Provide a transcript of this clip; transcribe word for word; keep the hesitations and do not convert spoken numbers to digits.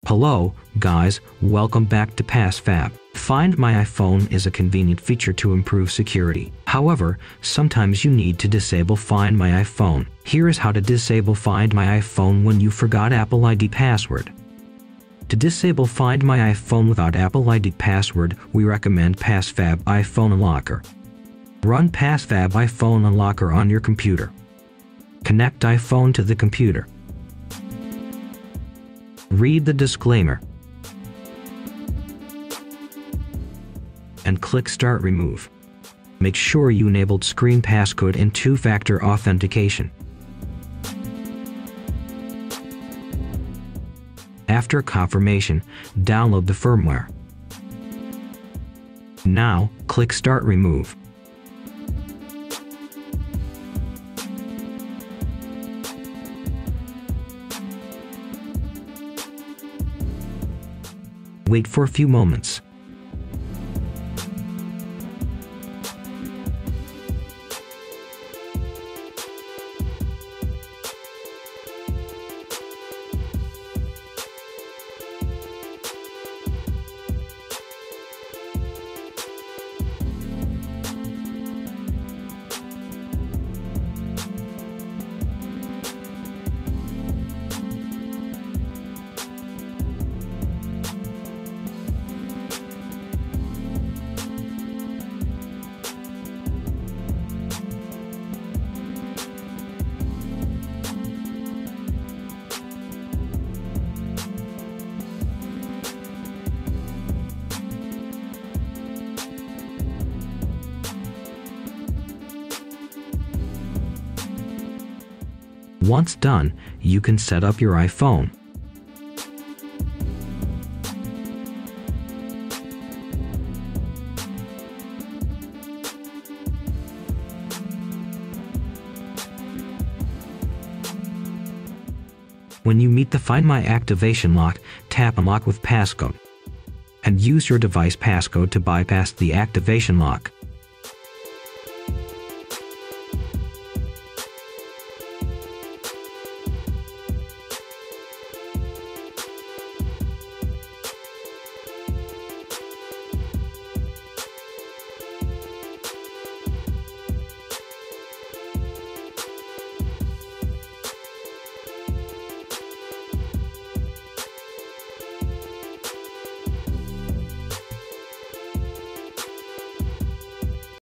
Hello, guys, welcome back to PassFab. Find My iPhone is a convenient feature to improve security. However, sometimes you need to disable Find My iPhone. Here is how to disable Find My iPhone when you forgot Apple I D password. To disable Find My iPhone without Apple I D password, we recommend PassFab iPhone Unlocker. Run PassFab iPhone Unlocker on your computer. Connect iPhone to the computer. Read the disclaimer and click Start Remove. Make sure you enabled screen passcode and two-factor authentication. After confirmation, download the firmware. Now, click Start Remove. Wait for a few moments. Once done, you can set up your iPhone. When you meet the Find My activation lock, tap Unlock with passcode and use your device passcode to bypass the activation lock.